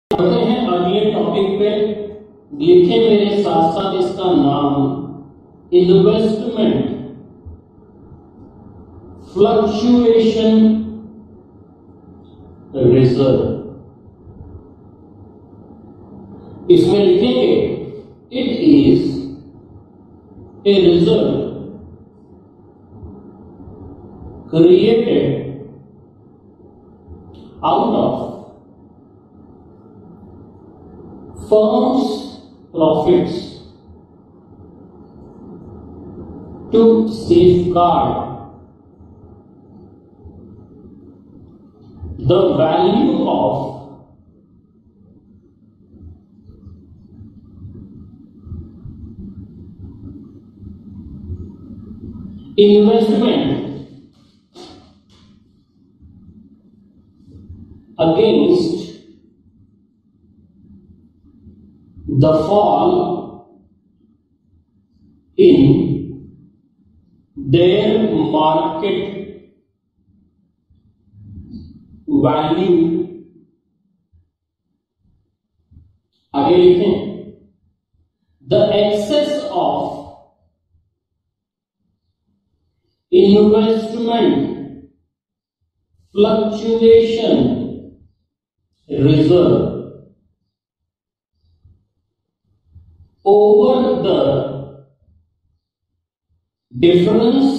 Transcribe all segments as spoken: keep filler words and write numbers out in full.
बढ़ते हैं अगले टॉपिक पे। लिखे मेरे साथ साथ इसका नाम इन्वेस्टमेंट फ्लक्चुएशन रिजर्व। इसमें लिखेंगे it is a reserve created out of firm's profits to safeguard the value of investment against the fall in their market value। आगे लिखें the excess of investment fluctuation reserve over the difference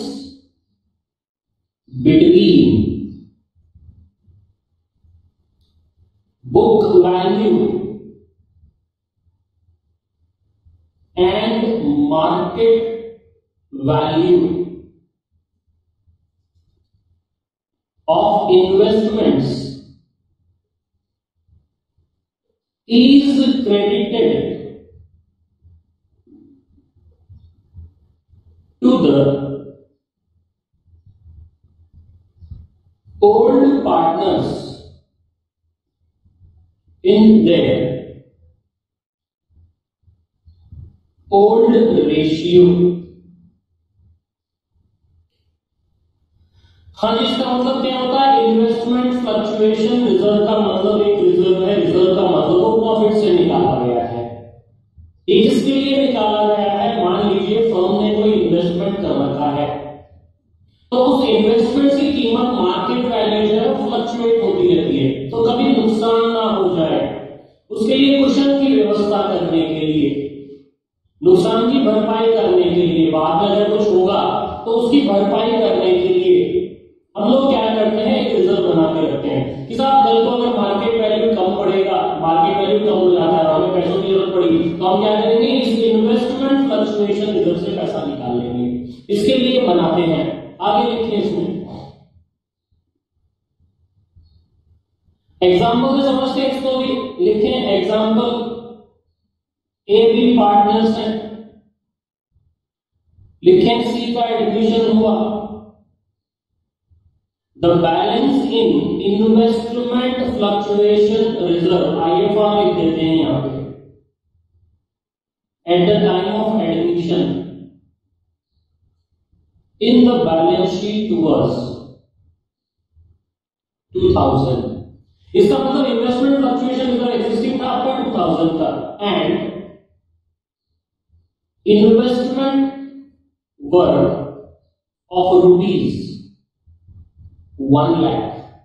between book value and market value of investments is credited to the old partners in their old ratio। हाँ, इसका मतलब क्या होता है? Investment fluctuation reserve का मतलब एक रिजर्व है। रिजर्व का मतलब वो प्रॉफिट से निकाला गया है। इसके लिए निकाला गया है, मान लीजिए फर्म ने कोई इन्वेस्टमेंट कर रखा है तो उस इन्वेस्टमेंट की कीमत मार्केट वैल्यू जो है फ्लक्चुएट होती रहती है, तो कभी नुकसान ना हो जाए उसके लिए कुशन की व्यवस्था करने के लिए, नुकसान की भरपाई करने के लिए, बाद में अगर कुछ होगा तो उसकी भरपाई करने के लिए हम लोग क्या करते हैं, एक रिजर्व बना के रखते हैं कि साहब कल को अगर मार्केट वैल्यू कम पड़ेगा, मार्केट वैल्यू कम हो जाता है, हमें पैसों की जरूरत पड़ेगी तो हम क्या करेंगे, इस इन्वेस्टमेंट फ्लक्चुएशन रिजर्व से पैसा निकाल लेंगे। इसके लिए बनाते हैं। आगे लिखिए इसमें एग्जांपल से समझते हैं इसको भी। लिखें एग्जांपल ए बी पार्टनर्स हैं, लिखें सी का एडमिशन हुआ, the balance in investment fluctuation reserve IFR लिख देते हैं यहां पे, at the time of admission in the balance sheet was two thousand. इसका मतलब इन्वेस्टमेंट फ्लक्चुएशन रिजर्व एग्जिस्टिंग था आपका टू थाउजेंड का, and investment worth of rupees one lakh.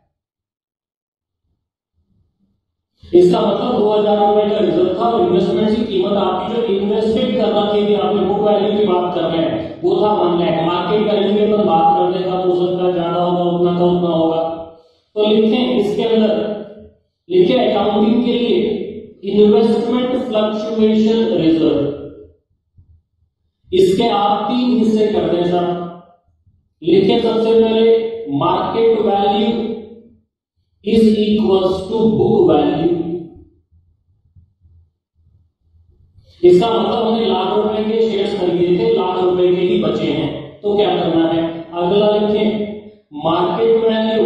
इसका मतलब दो हजार रुपए का रिजर्व था और इन्वेस्टमेंट की कीमत आपकी जो इन्वेस्टेड कर रखी थी, आपने बुक वैल्यू की बात कर रहे हैं, वो था वन लाख। मार्केट वैल्यू की अपन बात कर रहे हैं, हो सकता है ज्यादा होगा, उतना का उतना होगा। तो लिखें इसके अंदर, लिखे अकाउंटिंग के लिए इन्वेस्टमेंट फ्लक्चुएशन रिजर्व, इसके आप तीन हिस्से कर दें साहब। लिखे सबसे पहले market value is equals to book value. इसका मतलब हमने लाख रुपए के शेयर्स खरीदे थे, लाख रुपए के ही बचे हैं, तो क्या करना है, अगला लिखें market value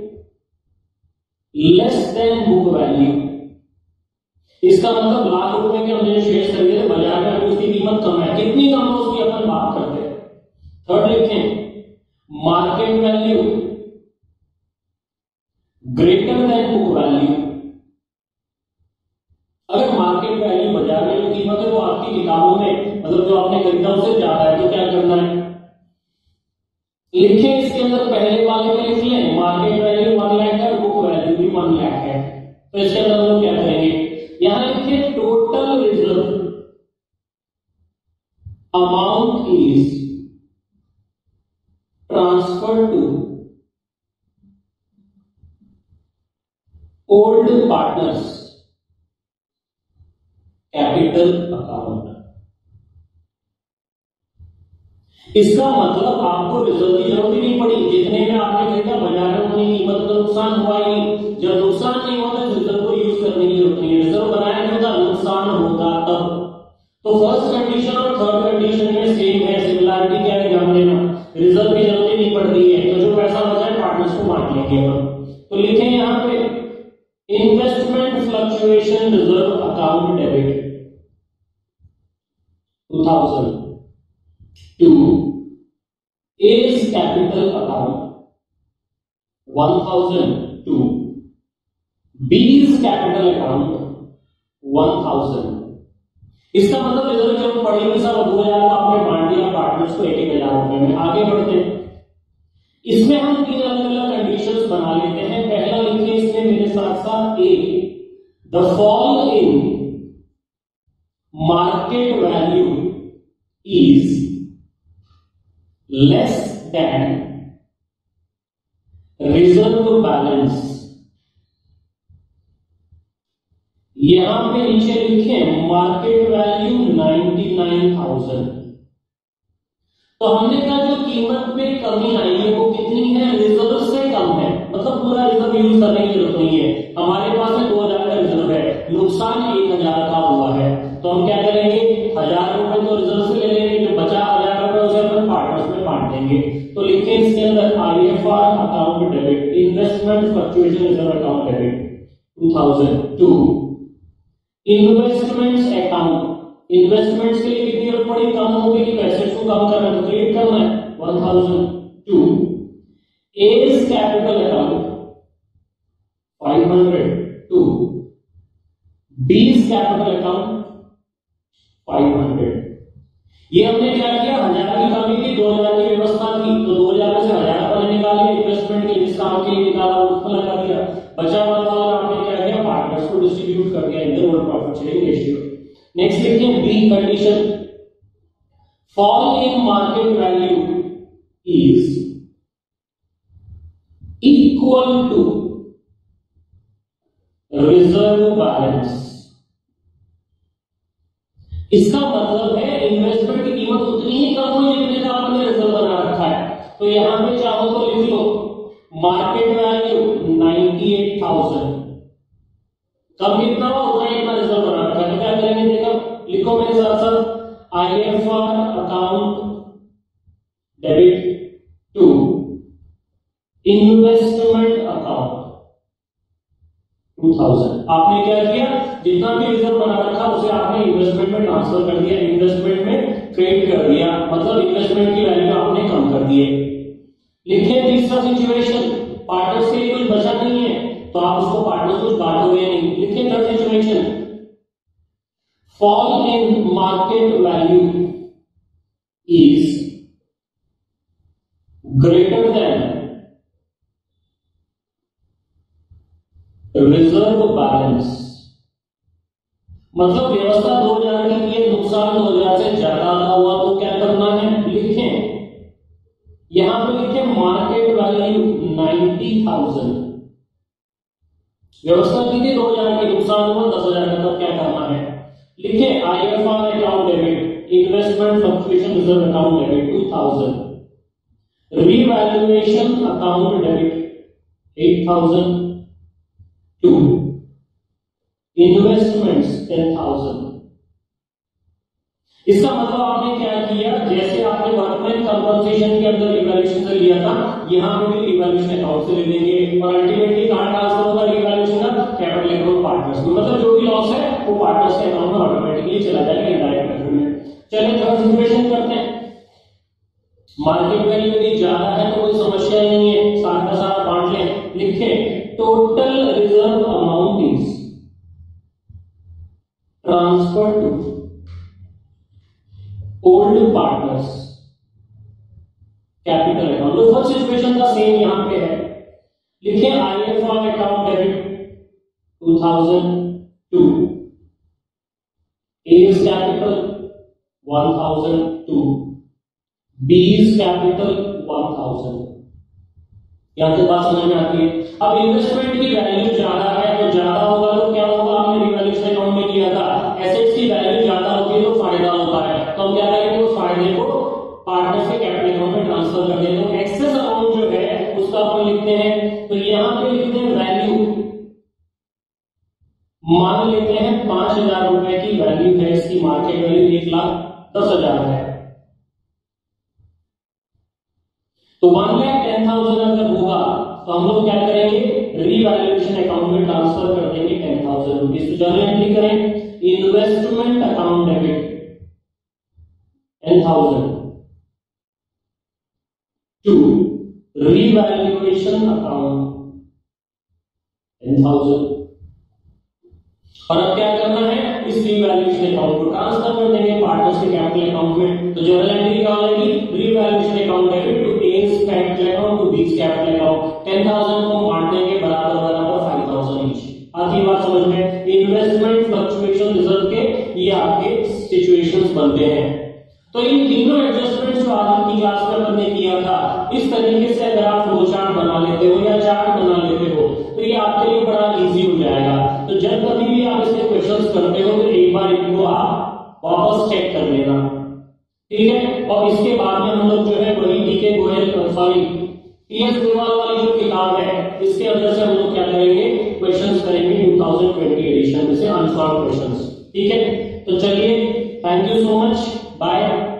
less than book value. इसका मतलब लाख रुपए के हमने शेयर्स खरीदे थे, बाजार में उसकी कीमत कम है, कितनी कम है उसकी अपन बात करते हैं। थर्ड लिखें market value greater than book value. Lakh है। तो इसके अंदर हम लोग क्या करेंगे, यहां लिखिए total reserve amount is transfer to old partners capital account. इसका मतलब आपको रिजर्व की जरूरत ही नहीं पड़ी, जितने में आपने खरीदा बाजार में उतनी कीमत तो नुकसान हुआ ही नहीं। जब नुकसान नहीं होता तो रिजर्व को यूज करने की जरूरत नहीं है। रिजर्व बनाया नहीं होता, नुकसान होता तब। तो फर्स्ट कंडीशन और थर्ड कंडीशन में सेम है, सिमिलरिटी क्या है ध्यान देना, रिजर्व की जरूरत ही नहीं पड़ रही है। तो जो पैसा बचा है पार्टनर्स को बांट लेंगे हम। तो लिखें यहां पे investment fluctuation reserve account debit two thousand to A's capital account one thousand to B's capital account one thousand। इसका मतलब रिजर्व जब पड़ी हुई सब दो हजार का आपने बांट दिया पार्टनर्स को एक एक हजार रुपए में। आगे बढ़ते हैं, इसमें हम तीन अलग अलग कंडीशंस बना लेते हैं। पहला लिखिए इसमें मेरे साथ साथ a, the fall in market value is less than reserve balance। यहां पे नीचे लिखे market value ninety nine thousand. तो हमने कहा जो कीमत में कमी आई है वो कितनी है, रिजर्व से कम है। मतलब पूरा रिजर्व यूज करने की जरूरत नहीं है। हमारे पास में दो हजार का रिजर्व है, नुकसान एक हजार का हुआ है। तो हम क्या करेंगे, हजार रुपए तो रिजर्व से ले लेंगे, जो बचा हजार रुपए उसे अपन पार्टनर्स में बांट देंगे। तो लिखें इसके अंदर I F R account debit, investment fluctuation reserve account debit two thousand to investments account. Investments के लिए कितनी रकम पड़ी, कम हो गई, एसेट्स को कम करना है तो क्रिएट करना है one thousand to A's capital account five hundred to B's capital account five hundred. ये हमने क्या किया, हजार की कमी थी, दो हजार की व्यवस्था थी, तो दो हजार से हजार अपने निकाले, इन्वेस्टमेंट के लिए जिस काम के लिए निकाला उसको लगा दिया, बचा हुआ था और आपने क्या किया पार्टनर्स को डिस्ट्रीब्यूट कर दिया in the whole profit sharing ratio. Next देखते हैं B condition, fall in market value is equal to reserve balance. इसका मतलब है इन्वेस्टमेंट की कीमत उतनी ही कम हुई जितने का आपने रिजर्व बना रखा है। तो यहां पे चाहो तो लिख लो market value ninety eight thousand, कम कितना हो उतना ही इतना रिजर्व बना रखा है। तो क्या करेंगे, देखो लिखो मेरे साथ साथ I F R account debit to investment account two thousand. आपने क्या किया, जितना भी रिजर्व बना रखा उसे आपने इन्वेस्टमेंट में ट्रांसफर कर दिया, इन्वेस्टमेंट में क्रेडिट कर दिया, मतलब इन्वेस्टमेंट की वैल्यू आपने कम कर दी है। लिखिए तीसरा सिचुएशन, पार्टनर्स के लिए कुछ बचा नहीं है तो आप उसको पार्टनर्स कुछ बांटोगे नहीं। लिखिए third situation, fall in market value is greater than reserve balance. मतलब व्यवस्था दो हजार की है, नुकसान दो हजार से ज्यादा हुआ तो क्या करना है, लिखें यहां पे लिखें मार्केट वैल्यू नाइंटी थाउजेंड, व्यवस्था की थी दो हजार की, नुकसान हुआ दस हजार का, तब क्या करना है, लिखें I F R account debit, investment fluctuation reserve account debit two thousand, revaluation account debit eight thousand to investments ten thousand। इसका मतलब आपने क्या किया, जैसे आपने वर्कमैन कंपनसेशन के अंदर रिवैल्यूएशन से लिया था, यहां पे भी रिवैल्यूएशन अकाउंट से ले लेंगे और अल्टीमेटली कहां ट्रांसफर होगा रिवैल्यूएशन का, कैपिटल अकाउंट पार्टनर्स में। मतलब जो भी लॉस है वो पार्टनर्स के अकाउंट में ऑटोमेटिकली चला जाएगा इनडायरेक्ट मेथड में। चलिए थर्ड सिचुएशन करते हैं। मार्केट वैल्यू यदि ज्यादा है तो कोई समस्या ही नहीं है, सारा का सारा बांट लें। लिखे total reserve amount is transfer to old partners capital account. तो फर्स्ट सिचुएशन का सेम यहां पे है। लिखे IFR account debit two thousand to, A's capital one thousand to, B's capital one thousand. यहां से बात समझ में आती है। अब इन्वेस्टमेंट की वैल्यू ज्यादा है, तो ज्यादा होगा तो क्या होगा, हमने रिवैल्यूएशन अकाउंट में किया था, एसेट्स की वैल्यू ज्यादा होती है तो फायदा होता है, तो हम क्या करेंगे, उस फायदे को पार्टनर्स के कैपिटल अकाउंट में ट्रांसफर कर देते हैं। तो एक्सेस अमाउंट जो है उसका अपन लिखते हैं, तो यहां पे लिखते हैं वैल्यू, मान लेते हैं पांच हजार रुपए की वैल्यू है, इसकी मार्केट वैल्यू एक लाख दस हजार है, तो वन लाख टेन थाउजेंड अगर होगा तो हम लोग क्या करेंगे, रीवैल्यूएशन अकाउंट में ट्रांसफर कर देंगे टेन थाउजेंड रुपीज। तो जर्नल एंट्री करें, investment account debit ten thousand to revaluation account ten thousand. और अब क्या करना है, इस रीवैल्यूएशन अकाउंट को ट्रांसफर कर देंगे पार्टनर्स के कैपिटल अकाउंट में। तो जर्नल एंट्री क्या होगी, revaluation account debit to A's capital account to B's capital account, ten thousand को बांट देंगे बराबर बराबर फाइव थाउजेंड ईच। आती बात समझ में, इन्वेस्टमेंट फ्लक्चुएशन रिजर्व के ये आपके सिचुएशंस बनते हैं। तो इन तीनों एडजस्टमेंट्स जो आज की क्लास में हमने किया था, इस तरीके से अगर आप फ्लो चार्ट बना लेते हो या चार्ट बना लेते हो तो ये आपके लिए बड़ा इजी हो जाएगा। तो जब कभी भी आप इसके क्वेश्चंस करते हो तो एक बार इनको आप वापस चेक कर लेना, ठीक है। और इसके बाद में हम लोग जो है वही DK Goyal sorry TS Goyal वाली जो किताब है, इसके अंदर से हम लोग क्या करेंगे, क्वेश्चंस करेंगे टू थाउजेंड ट्वेंटी एडिशन में से अनसॉल्व क्वेश्चंस, ठीक है। तो चलिए, thank you so much, bye.